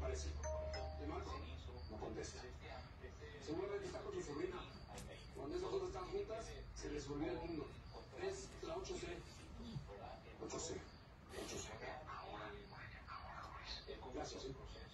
aparece. Le marco, no contesta. Seguramente está con su sobrina. Cuando esas dos están juntas, se les volvió el mundo. Es la 8C. 8C. 8C. Ahora, Gracias,